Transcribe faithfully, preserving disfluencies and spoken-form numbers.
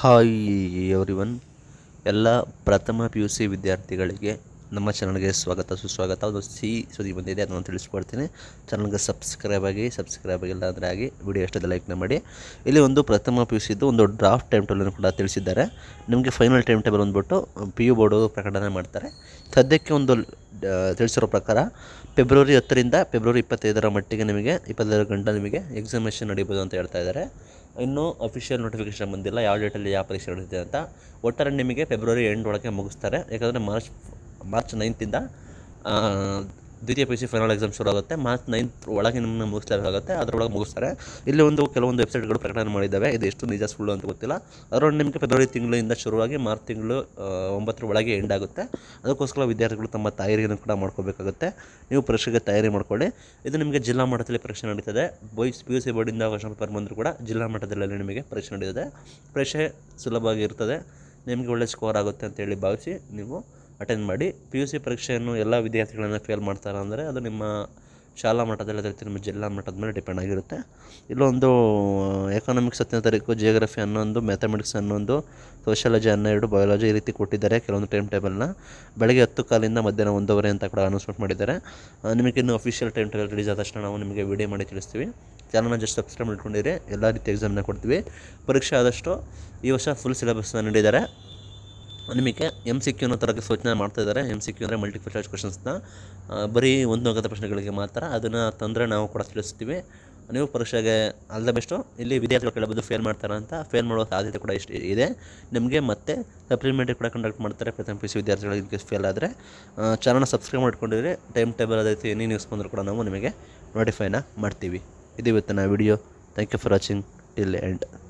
Hi everyone, ಎಲ್ಲ ಪ್ರಥಮ P U C ವಿದ್ಯಾರ್ಥಿಗಳಿಗೆ ನಮ್ಮ ಚಾನಲ್ಗೆ ಸ್ವಾಗತ ಸುಸ್ವಾಗತ. ಅದು ಸಿ ಸುದ್ದಿ ಬಂದಿದೆ, ಅದನ್ನು ತಿಳಿಸ್ಕೊಡ್ತೀನಿ. ಚಾನಲ್ಗೆ ಸಬ್ಸ್ಕ್ರೈಬ್ ಆಗಿ ಸಬ್ಸ್ಕ್ರೈಬ್ ಆಗಿಲ್ಲ ಅಂದರೆ ಆಗಿ ವಿಡಿಯೋ ಅಷ್ಟೇ ಲೈಕ್ನ ಮಾಡಿ. ಇಲ್ಲಿ ಒಂದು ಪ್ರಥಮ ಪಿ ಯು ಸಿದು ಒಂದು ಡ್ರಾಫ್ಟ್ ಟೈಮ್ ಟೇಬಲನ್ನು ಕೂಡ ತಿಳಿಸಿದ್ದಾರೆ. ನಿಮಗೆ ಫೈನಲ್ ಟೈಮ್ ಟೇಬಲ್ ಬಂದುಬಿಟ್ಟು ಪಿ ಯು ಬೋರ್ಡು ಪ್ರಕಟಣೆ ಮಾಡ್ತಾರೆ. ಸದ್ಯಕ್ಕೆ ಒಂದು ತಿಳಿಸಿರೋ ಪ್ರಕಾರ ಫೆಬ್ರವರಿ ಹತ್ತರಿಂದ ಫೆಬ್ರವರಿ ಇಪ್ಪತ್ತೈದರ ಮಟ್ಟಿಗೆ ನಿಮಗೆ ಇಪ್ಪತ್ತೈದು ಗಂಟೆ ನಿಮಗೆ ಎಕ್ಸಾಮಿನೇಷನ್ ನಡೀಬೋದು ಅಂತ ಹೇಳ್ತಾ ಇದ್ದಾರೆ. ಇನ್ನೂ ಅಫಿಷಿಯಲ್ ನೋಟಿಫಿಕೇಷನ್ ಬಂದಿಲ್ಲ ಯಾವ ಡೇಟಲ್ಲಿ ಯಾವ ಪರೀಕ್ಷೆ ನಡೆದಿದೆ ಅಂತ. ಒಟ್ಟಾರೆ ನಿಮಗೆ ಫೆಬ್ರವರಿ ಎಂಡ್ ಒಳಗೆ ಮುಗಿಸ್ತಾರೆ. ಯಾಕಂದರೆ ಮಾರ್ಚ್ ಮಾರ್ಚ್ ನೈನ್ತಿಂದ ದ್ವಿತೀಯ P U C final exam ಶುರು ಆಗುತ್ತೆ. ಮಾರ್ಚ್ ನೈನ್ತ್ ಒಳಗೆ ನಿಮ್ಮನ್ನು ಮುಗಿಸ್ಲೇಬೇಕಾಗುತ್ತೆ, ಅದರೊಳಗೆ ಮುಗಿಸ್ತಾರೆ. ಇಲ್ಲಿ ಒಂದು ಕೆಲವೊಂದು ವೆಬ್ಸೈಟ್ಗಳು ಪ್ರಕಟಣೆ ಮಾಡಿದ್ದಾವೆ. ಇದು ಎಷ್ಟು ನಿಜ ಸುಳ್ಳು ಅಂತ ಗೊತ್ತಿಲ್ಲ. ಅದರೊಳಗೆ ನಿಮಗೆ ಫೆಬ್ರವರಿ ತಿಂಗಳಿಂದ ಶುರುವಾಗಿ ಮಾರ್ಚ್ ತಿಂಗಳು ಒಂಬತ್ತರ ಒಳಗೆ ಎಂಡ್ ಆಗುತ್ತೆ. ಅದಕ್ಕೋಸ್ಕರ ವಿದ್ಯಾರ್ಥಿಗಳು ತಮ್ಮ ತಯಾರಿಯನ್ನು ಕೂಡ ಮಾಡ್ಕೋಬೇಕಾಗುತ್ತೆ. ನೀವು ಪರೀಕ್ಷೆಗೆ ತಯಾರಿ ಮಾಡ್ಕೊಳ್ಳಿ. ಇದು ನಿಮಗೆ ಜಿಲ್ಲಾ ಮಟ್ಟದಲ್ಲಿ ಪರೀಕ್ಷೆ ನಡೀತದೆ. ಬಾಯ್ಸ್ ಪಿ ಯು ಸಿ ಬೋರ್ಡಿಂದ ಕ್ವಶ್ಚನ್ ಪೇಪರ್ ಬಂದರೂ ಕೂಡ ಜಿಲ್ಲಾ ಮಟ್ಟದಲ್ಲಿ ನಿಮಗೆ ಪರೀಕ್ಷೆ ನಡೀತದೆ. ಪರೀಕ್ಷೆ ಸುಲಭವಾಗಿ ಇರ್ತದೆ, ನಿಮಗೆ ಒಳ್ಳೆ ಸ್ಕೋರ್ ಆಗುತ್ತೆ ಅಂತೇಳಿ ಭಾವಿಸಿ ನೀವು ಅಟೆಂಡ್ ಮಾಡಿ. ಪಿ ಯು ಸಿ ಪರೀಕ್ಷೆಯನ್ನು ಎಲ್ಲ ವಿದ್ಯಾರ್ಥಿಗಳನ್ನು ಫೇಲ್ ಮಾಡ್ತಾರೆ ಅಂದರೆ ಅದು ನಿಮ್ಮ ಶಾಲಾ ಮಟ್ಟದಲ್ಲಿ ಅದೇ ರೀತಿ ನಿಮ್ಮ ಜಿಲ್ಲಾ ಮಟ್ಟದ ಮೇಲೆ ಡಿಪೆಂಡ್ ಆಗಿರುತ್ತೆ. ಇಲ್ಲೊಂದು ಎಕನಾಮಿಕ್ಸ್ ಹತ್ತನೇ ತಾರೀಕು, ಜಿಯೋಗ್ರಫಿ ಹನ್ನೊಂದು, ಮ್ಯಾಥಮೆಟಿಕ್ಸ್ ಹನ್ನೊಂದು, ಸೋಷಿಯಾಲಜಿ ಹನ್ನೆರಡು, ಬಯಾಲಜಿ ಈ ರೀತಿ ಕೊಟ್ಟಿದ್ದಾರೆ ಕೆಲವೊಂದು ಟೈಮ್ ಟೇಬಲ್ನ. ಬೆಳಗ್ಗೆ ಹತ್ತು ಕಾಲಿಂದ ಮಧ್ಯಾಹ್ನ ಒಂದೂವರೆ ಅಂತ ಕೂಡ ಅನೌನ್ಸ್ಮೆಂಟ್ ಮಾಡಿದ್ದಾರೆ. ನಿಮಗೆ ಇನ್ನು ಅಫಿಷಿಯಲ್ ಟೈಮ್ ಟೇಬಲ್ ರಿಲೀಸ್ ಆದ ತಕ್ಷಣ ನಾವು ನಿಮಗೆ ವಿಡಿಯೋ ಮಾಡಿ ತಿಳಿಸ್ತೀವಿ. ಚಾನಲ್ನ ಜಸ್ಟ್ ಸಬ್ಸ್ಕ್ರೈಬ್ ಮಾಡ್ಕೊಂಡಿರಿ. ಎಲ್ಲ ರೀತಿ ಎಕ್ಸಾಮ್ನ ಕೊಡ್ತೀವಿ. ಪರೀಕ್ಷೆ ಆದಷ್ಟು ಈ ವರ್ಷ ಫುಲ್ ಸಿಲೆಬಸ್ನ ನೀಡಿದ್ದಾರೆ. ನಿಮಗೆ ಎಮ್ ಸಿ ಕ್ಯೂನ ತರಕ್ಕೆ ಸೂಚನೆ ಮಾಡ್ತಾಯಿದ್ದಾರೆ. ಎಮ್ ಸಿ ಕ್ಯೂ ಅಂದರೆ ಮಲ್ಟಿಪಲ್ ಚಾಯ್ಸ್ ಕ್ವಶನ್ಸ್ನ ಬರೀ ಒಂದು ಅಂಕದ ಪ್ರಶ್ನೆಗಳಿಗೆ ಮಾತ್ರ. ಅದನ್ನು ತಂದರೆ ನಾವು ಕೂಡ ತಿಳಿಸ್ತೀವಿ. ನೀವು ಪರೀಕ್ಷೆಗೆ ಆಲ್ ದ ಬೆಸ್ಟು. ಇಲ್ಲಿ ವಿದ್ಯಾರ್ಥಿಗಳು ಕೇಳಬಹುದು ಫೇಲ್ ಮಾಡ್ತಾರೆ ಅಂತ. ಫೇಲ್ ಮಾಡುವ ಸಾಧ್ಯತೆ ಕೂಡ ಇಷ್ಟು ಇದೆ. ನಿಮಗೆ ಮತ್ತೆ ಸಪ್ಲಿಮೆಂಟ್ರಿ ಕೂಡ ಕಂಡಕ್ಟ್ ಮಾಡ್ತಾರೆ ಪ್ರಥಮ ಪಿ ಯು ಸಿ ವಿದ್ಯಾರ್ಥಿಗಳಿಗೆ. ಇನ್ ಕೇಸ್ ಫೇಲ್ ಆದರೆ ಚಾನಲ್ನ ಸಬ್ಸ್ಕ್ರೈಬ್ ಮಾಡ್ಕೊಂಡಿರಿ. ಟೈಮ್ ಟೇಬಲ್ ಅದೇ ರೀತಿ ಎನಿ ನ್ಯೂಸ್ ಬಂದರೂ ಕೂಡ ನಾವು ನಿಮಗೆ ನೋಟಿಫೈನ ಮಾಡ್ತೀವಿ. ಇದು ಇವತ್ತಿನ video. Thank you for watching till end.